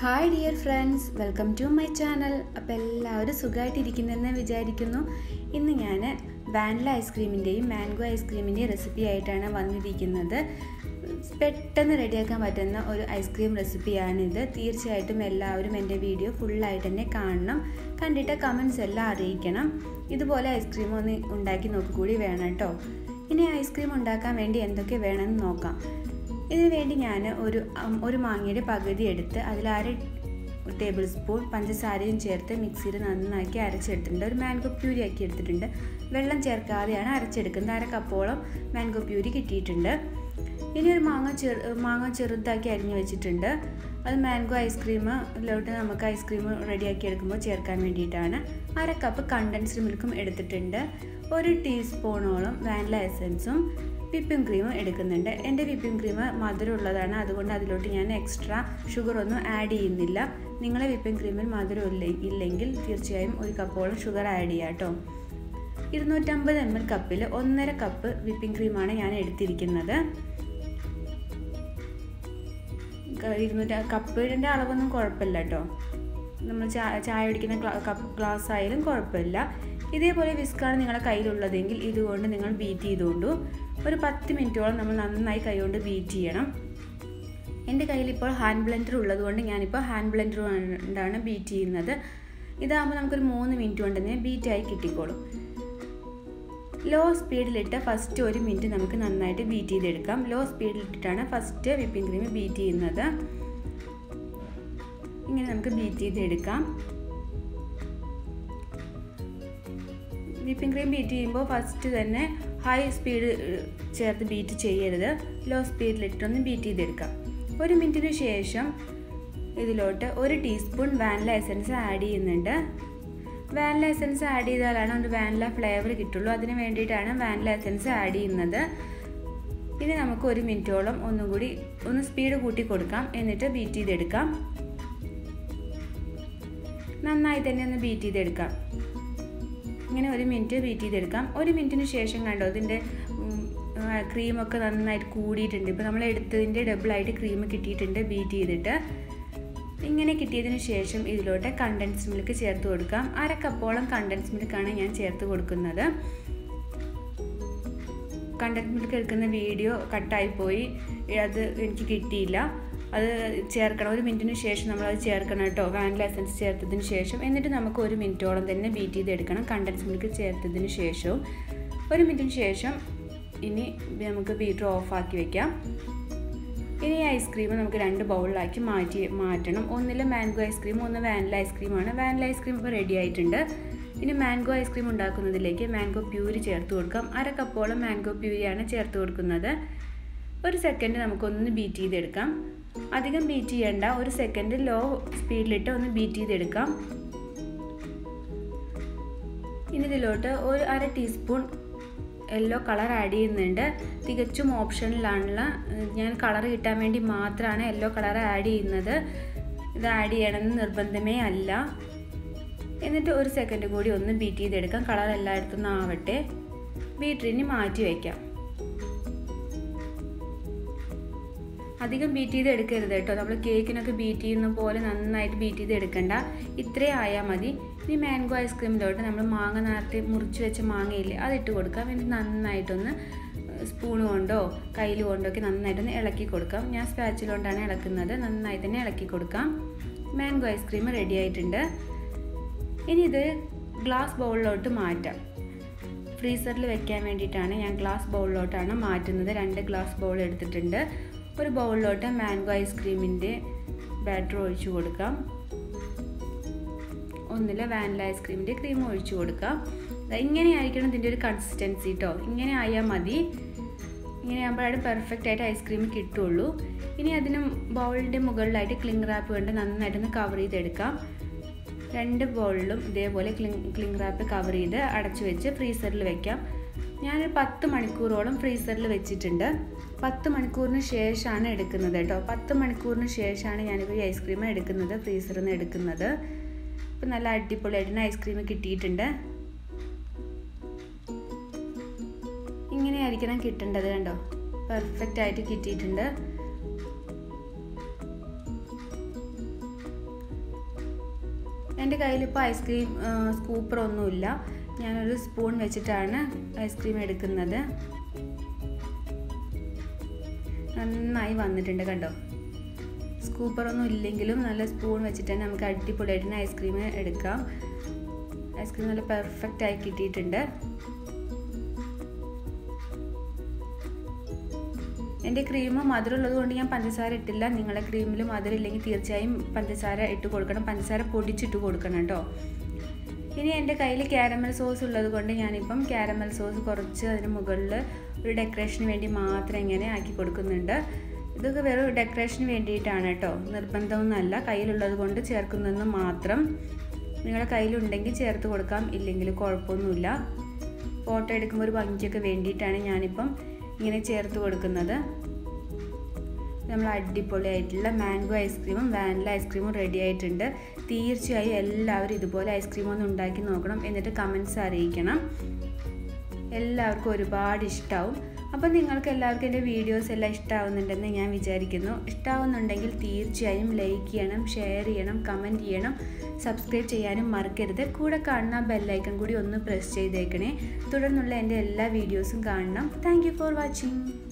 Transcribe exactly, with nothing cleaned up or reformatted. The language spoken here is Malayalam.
Hi dear friends, welcome to my channel. അപ്പോൾ എല്ലാവരും സുഖമായിട്ടിരിക്കുന്നെന്ന് വിചാരിക്കുന്നു. ഇന്ന് ഞാൻ വാനില ഐസ്ക്രീമിൻ്റെയും മാംഗോ ഐസ്ക്രീമിൻ്റെയും റെസിപ്പി ആയിട്ടാണ് വന്നിരിക്കുന്നത്. പെട്ടെന്ന് റെഡിയാക്കാൻ പറ്റുന്ന ഒരു ഐസ്ക്രീം റെസിപ്പിയാണിത്. തീർച്ചയായിട്ടും എല്ലാവരും എൻ്റെ വീഡിയോ ഫുള്ളായിട്ട് തന്നെ കാണണം. കണ്ടിട്ട് കമൻറ്റ്സ് എല്ലാം അറിയിക്കണം. ഇതുപോലെ ഐസ്ക്രീം ഒന്ന് ഉണ്ടാക്കി നോക്കുകൂടി വേണം കേട്ടോ. ഇനി ഐസ്ക്രീം ഉണ്ടാക്കാൻ വേണ്ടി എന്തൊക്കെ വേണമെന്ന് നോക്കാം. ഇതിനു വേണ്ടി ഞാൻ ഒരു ഒരു മാങ്ങയുടെ പകുതി എടുത്ത് അതിൽ അര ടേബിൾ സ്പൂൺ പഞ്ചസാരയും ചേർത്ത് മിക്സിയിൽ നന്നാക്കി അരച്ചെടുത്തിട്ടുണ്ട്. ഒരു മാംഗോ പ്യൂരി ആക്കി എടുത്തിട്ടുണ്ട്. വെള്ളം ചേർക്കാതെയാണ് അരച്ചെടുക്കുന്നത്. അര കപ്പോളം മാംഗോ പ്യൂരി കിട്ടിയിട്ടുണ്ട്. ഇനി ഒരു മാങ്ങ ചെറു മാങ്ങ ചെറുതാക്കി അരിഞ്ഞു വെച്ചിട്ടുണ്ട്. അത് മാംഗോ ഐസ്ക്രീമിലോട്ട് നമുക്ക് ഐസ്ക്രീം റെഡിയാക്കി എടുക്കുമ്പോൾ ചേർക്കാൻ വേണ്ടിയിട്ടാണ്. അര കപ്പ് കണ്ടൻസ്ഡ് മിൽക്കും എടുത്തിട്ടുണ്ട്. ഒരു ടീസ്പൂണോളം വാനില എസൻസും വിപ്പിംഗ് ക്രീമും എടുക്കുന്നുണ്ട്. എൻ്റെ വിപ്പിംഗ് ക്രീം മധുരമുള്ളതാണ്, അതുകൊണ്ട് അതിലോട്ട് ഞാൻ എക്സ്ട്രാ ഷുഗർ ഒന്നും ആഡ് ചെയ്യുന്നില്ല. നിങ്ങളെ വിപ്പിംഗ് ക്രീമിൽ മധുരം ഇല്ല ഇല്ലെങ്കിൽ തീർച്ചയായും ഒരു കപ്പോളം ഷുഗർ ആഡ് ചെയ്യാം കേട്ടോ. ഇരുന്നൂറ്റമ്പത് എം എൽ കപ്പിൽ ഒന്നര കപ്പ് വിപ്പിംഗ് ക്രീമാണ് ഞാൻ എടുത്തിരിക്കുന്നത്. ഇരുന്നൂറ്റ കപ്പിൻ്റെ അളവൊന്നും കുഴപ്പമില്ല കേട്ടോ. നമ്മൾ ചായ ചായ കുടിക്കുന്ന കപ്പ് ഗ്ലാസ് ആയാലും കുഴപ്പമില്ല. ഇതേപോലെ വിസ്കാണ് നിങ്ങളുടെ കയ്യിലുള്ളതെങ്കിൽ ഇതുകൊണ്ട് നിങ്ങൾ ബീറ്റ് ചെയ്തുകൊണ്ടു ഒരു പത്ത് മിനിറ്റോളം നമ്മൾ നന്നായി കൈകൊണ്ട് ബീറ്റ് ചെയ്യണം. എൻ്റെ കയ്യിൽ ഇപ്പോൾ ഹാൻഡ് ബ്ലെൻഡർ ഉള്ളതുകൊണ്ട് ഞാനിപ്പോൾ ഹാൻഡ് ബ്ലെൻഡർ കൊണ്ടാണ് ബീറ്റ് ചെയ്യുന്നത്. ഇതാകുമ്പോൾ നമുക്കൊരു മൂന്ന് മിനിറ്റ് കൊണ്ട് തന്നെ ബീറ്റായി കിട്ടിക്കോളും. ലോ സ്പീഡിലിട്ട് ഫസ്റ്റ് ഒരു മിനിറ്റ് നമുക്ക് നന്നായിട്ട് ബീറ്റ് ചെയ്തെടുക്കാം. ലോ സ്പീഡിലിട്ടിട്ടാണ് ഫസ്റ്റ് വിപ്പിംഗ് ക്രീം ബീറ്റ് ചെയ്യുന്നത്. ഇങ്ങനെ നമുക്ക് ബീറ്റ് ചെയ്തെടുക്കാം. വിപ്പിംഗ് ക്രീം ബീറ്റ് ചെയ്യുമ്പോൾ ഫസ്റ്റ് തന്നെ ഹൈ സ്പീഡ് ചേർത്ത് ബീറ്റ് ചെയ്യരുത്. ലോ സ്പീഡിലിട്ടൊന്ന് ബീറ്റ് ചെയ്തെടുക്കാം. ഒരു മിനിറ്റിന് ശേഷം ഇതിലോട്ട് ഒരു ടീസ്പൂൺ വാനില എസൻസ് ആഡ് ചെയ്യുന്നുണ്ട്. വാനില എസൻസ് ആഡ് ചെയ്താലാണ് ഒരു വാനില ഫ്ലേവർ കിട്ടുള്ളൂ. അതിന് വേണ്ടിയിട്ടാണ് വാനില എസൻസ് ആഡ് ചെയ്യുന്നത്. ഇനി നമുക്ക് ഒരു മിനിറ്റോളം ഒന്നും കൂടി ഒന്ന് സ്പീഡ് കൂട്ടി കൊടുക്കാം. എന്നിട്ട് ബീറ്റ് ചെയ്തെടുക്കാം. നന്നായി തന്നെ ഒന്ന് ബീറ്റ് ചെയ്തെടുക്കാം. ഇങ്ങനെ ഒരു മിനിറ്റ് ബീറ്റ് ചെയ്തെടുക്കാം. ഒരു മിനിറ്റിന് ശേഷം കണ്ടോ ഇതിൻ്റെ ക്രീമൊക്കെ നന്നായിട്ട് കൂടിയിട്ടുണ്ട്. ഇപ്പോൾ നമ്മൾ എടുത്തതിൻ്റെ ഡബിളായിട്ട് ക്രീം കിട്ടിയിട്ടുണ്ട് ബീറ്റ് ചെയ്തിട്ട്. ഇങ്ങനെ കിട്ടിയതിന് ശേഷം ഇതിലോട്ട് കണ്ടൻസ്ഡ് മിൽക്ക് ചേർത്ത് കൊടുക്കാം. അര കപ്പോളം കണ്ടൻസ്ഡ് മിൽക്കാണ് ഞാൻ ചേർത്ത് കൊടുക്കുന്നത്. കണ്ടൻസ്ഡ് മിൽക്ക് എടുക്കുന്ന വീഡിയോ കട്ടായിപ്പോയി, അത് എനിക്ക് കിട്ടിയില്ല. അത് ചേർക്കണം. ഒരു മിനിറ്റിന് ശേഷം നമ്മളത് ചേർക്കണം കേട്ടോ, വാനില എസൻസ് ചേർത്തതിന് ശേഷം. എന്നിട്ട് നമുക്ക് ഒരു മിനിറ്റോളം തന്നെ ബീറ്റ് ചെയ്തെടുക്കണം. കണ്ടൻസ്ഡ് മിൽക്ക് ചേർത്തതിന് ശേഷവും ഒരു മിനിറ്റിന് ശേഷം ഇനി നമുക്ക് ബീറ്റർ ഓഫാക്കി വെക്കാം. ഇനി ഐസ്ക്രീം നമുക്ക് രണ്ട് ബൗളിലാക്കി മാറ്റി മാറ്റണം. ഒന്നിൽ മാംഗോ ഐസ്ക്രീം, ഒന്ന് വാനില ഐസ്ക്രീമാണ്. വാനില ഐസ്ക്രീം ഇപ്പോൾ റെഡി ആയിട്ടുണ്ട്. ഇനി മാംഗോ ഐസ്ക്രീം ഉണ്ടാക്കുന്നതിലേക്ക് മാംഗോ പ്യൂരി ചേർത്ത് കൊടുക്കാം. അര കപ്പോളം മാംഗോ പ്യൂരിയാണ് ചേർത്ത് കൊടുക്കുന്നത്. ഒരു സെക്കൻഡ് നമുക്കൊന്ന് ബീറ്റ് ചെയ്തെടുക്കാം. അധികം ബീറ്റ് ചെയ്യേണ്ട, ഒരു സെക്കൻഡ് ലോ സ്പീഡിലിട്ട് ഒന്ന് ബീറ്റ് ചെയ്തെടുക്കാം. ഇനി ഇതിലോട്ട് ഒരു അര ടീസ്പൂൺ യെല്ലോ കളർ ആഡ് ചെയ്യുന്നുണ്ട്. തികച്ചും ഓപ്ഷനിലാണുള്ള, ഞാൻ കളർ കിട്ടാൻ വേണ്ടി മാത്രമാണ് യെല്ലോ കളർ ആഡ് ചെയ്യുന്നത്. ഇത് ആഡ് ചെയ്യണമെന്ന് നിർബന്ധമേ അല്ല. എന്നിട്ട് ഒരു സെക്കൻഡ് കൂടി ഒന്ന് ബീറ്റ് ചെയ്തെടുക്കാം. കളർ എല്ലായിടത്തും നിന്ന് ആവട്ടെ. ബീറ്ററിന് മാറ്റി വയ്ക്കാം. അധികം ബീറ്റ് ചെയ്ത് എടുക്കരുത് കേട്ടോ. നമ്മൾ കേക്കിനൊക്കെ ബീറ്റ് ചെയ്യുന്ന പോലെ നന്നായിട്ട് ബീറ്റ് ചെയ്ത് എടുക്കണ്ട. ഇത്രയും ആയാൽ മതി. ഇനി മാംഗോ ഐസ്ക്രീമിലോട്ട് നമ്മൾ മാങ്ങ നേരത്തെ മുറിച്ച് വെച്ച മാങ്ങയില്ലേ, അതിട്ട് കൊടുക്കാം. എന്നിട്ട് നന്നായിട്ടൊന്ന് സ്പൂൺ കൊണ്ടോ കയ്യിൽ കൊണ്ടോ ഒക്കെ നന്നായിട്ടൊന്ന് ഇളക്കി കൊടുക്കാം. ഞാൻ സ്പാച്ചിൽ കൊണ്ടാണ് ഇളക്കുന്നത്. നന്നായി തന്നെ ഇളക്കി കൊടുക്കാം. മാംഗോ ഐസ്ക്രീം റെഡി ആയിട്ടുണ്ട്. ഇനി ഇത് ഗ്ലാസ് ബൗളിലോട്ട് മാറ്റാം. ഫ്രീസറിൽ വെക്കാൻ വേണ്ടിയിട്ടാണ് ഞാൻ ഗ്ലാസ് ബൗളിലോട്ടാണ് മാറ്റുന്നത്. രണ്ട് ഗ്ലാസ് ബൗൾ എടുത്തിട്ടുണ്ട്. ഒരു ബൗളിലോട്ട് മാംഗോ ഐസ്ക്രീമിൻ്റെ ബാറ്റർ ഒഴിച്ചു കൊടുക്കാം. ഒന്നിൽ വാനില ഐസ്ക്രീമിൻ്റെ ക്രീം ഒഴിച്ചു കൊടുക്കാം. ഇങ്ങനെയായിരിക്കണം ഇതിൻ്റെ ഒരു കൺസിസ്റ്റൻസി കേട്ടോ. ഇങ്ങനെ ആയാൽ മതി. ഇങ്ങനെ ആകുമ്പോഴാണ് പെർഫെക്റ്റ് ആയിട്ട് ഐസ്ക്രീം കിട്ടുള്ളൂ. ഇനി അതിന് ബൗളിൻ്റെ മുകളിലായിട്ട് ക്ലിംഗ് റാപ്പ് കൊണ്ട് നന്നായിട്ടൊന്ന് കവർ ചെയ്തെടുക്കാം. രണ്ട് ബൗളിലും ഇതേപോലെ ക്ലിംഗ് ക്ലിംഗ് റാപ്പ് കവർ ചെയ്ത് അടച്ചു വെച്ച് ഫ്രീസറിൽ വെക്കാം. ഞാനൊരു പത്ത് മണിക്കൂറോളം ഫ്രീസറിൽ വെച്ചിട്ടുണ്ട്. പത്ത് മണിക്കൂറിന് ശേഷമാണ് എടുക്കുന്നത് കേട്ടോ. പത്ത് മണിക്കൂറിന് ശേഷമാണ് ഞാനിപ്പോൾ ഈ ഐസ്ക്രീം എടുക്കുന്നത്, ഫ്രീസറിൽ നിന്ന് എടുക്കുന്നത്. ഇപ്പം നല്ല അടിപൊളിയായിട്ട് ഐസ്ക്രീം കിട്ടിയിട്ടുണ്ട്. ഇങ്ങനെയായിരിക്കണം കിട്ടേണ്ടത് കണ്ടോ. പെർഫെക്റ്റ് ആയിട്ട് കിട്ടിയിട്ടുണ്ട്. എൻ്റെ കയ്യിലിപ്പോൾ ഐസ്ക്രീം സ്കൂപ്പറൊന്നുമില്ല. ഞാനൊരു സ്പൂൺ വെച്ചിട്ടാണ് ഐസ്ക്രീം എടുക്കുന്നത്. നന്നായി വന്നിട്ടുണ്ട് കണ്ടോ. സ്കൂപ്പറൊന്നും ഇല്ലെങ്കിലും നല്ല സ്പൂൺ വെച്ചിട്ട് തന്നെ നമുക്ക് അടിപൊളിയായിട്ട് തന്നെ ഐസ്ക്രീം എടുക്കാം. ഐസ്ക്രീം നല്ല പെർഫെക്റ്റ് ആയി കിട്ടിയിട്ടുണ്ട്. എൻ്റെ ക്രീം മധുരമുള്ളത് കൊണ്ട് ഞാൻ പഞ്ചസാര ഇട്ടില്ല. നിങ്ങളുടെ ക്രീമിൽ മധുരം ഇല്ലെങ്കിൽ തീർച്ചയായും പഞ്ചസാര ഇട്ട് കൊടുക്കണം. പഞ്ചസാര പൊടിച്ചിട്ട് കൊടുക്കണം കേട്ടോ. ഇനി എൻ്റെ കയ്യിൽ കാരമൽ സോസ് ഉള്ളത് കൊണ്ട് ഞാനിപ്പം കാരമൽ സോസ് കുറച്ച് അതിന് മുകളിൽ ഒരു ഡെക്കറേഷന് വേണ്ടി മാത്രം ഇങ്ങനെ ആക്കി കൊടുക്കുന്നുണ്ട്. ഇതൊക്കെ വെറും ഡെക്കറേഷന് വേണ്ടിയിട്ടാണ് കേട്ടോ, നിർബന്ധമൊന്നുമല്ല. കയ്യിലുള്ളത് കൊണ്ട് ചേർക്കുന്നതെന്ന് മാത്രം. നിങ്ങളുടെ കയ്യിലുണ്ടെങ്കിൽ ചേർത്ത് കൊടുക്കാം, ഇല്ലെങ്കിൽ കുഴപ്പമൊന്നുമില്ല. ഫോട്ടോ എടുക്കുമ്പോൾ ഒരു ഭംഗിക്കൊക്കെ വേണ്ടിയിട്ടാണ് ഞാനിപ്പം ഇങ്ങനെ ചേർത്ത് കൊടുക്കുന്നത്. നമ്മൾ അടിപൊളിയായിട്ടുള്ള മാംഗോ ഐസ്ക്രീമും വാനില ഐസ്ക്രീമും റെഡി ആയിട്ടുണ്ട്. തീർച്ചയായും എല്ലാവരും ഇതുപോലെ ഐസ്ക്രീം ഒന്ന് ഉണ്ടാക്കി നോക്കണം, എന്നിട്ട് കമൻറ്റ്സ് അറിയിക്കണം. എല്ലാവർക്കും ഒരുപാട് ഇഷ്ടമാവും. അപ്പോൾ നിങ്ങൾക്ക് എല്ലാവർക്കും എൻ്റെ വീഡിയോസ് എല്ലാം ഇഷ്ടമാവുന്നുണ്ടെന്ന് ഞാൻ വിചാരിക്കുന്നു. ഇഷ്ടമാവുന്നുണ്ടെങ്കിൽ തീർച്ചയായും ലൈക്ക് ചെയ്യണം, ഷെയർ ചെയ്യണം, കമൻറ്റ് ചെയ്യണം, സബ്സ്ക്രൈബ് ചെയ്യാനും മറക്കരുത്. കൂടെ കാണുന്ന ബെല്ലൈക്കൺ കൂടി ഒന്ന് പ്രസ് ചെയ്തേക്കണേ. തുടർന്നുള്ള എൻ്റെ എല്ലാ വീഡിയോസും കാണണം. Thank you for watching.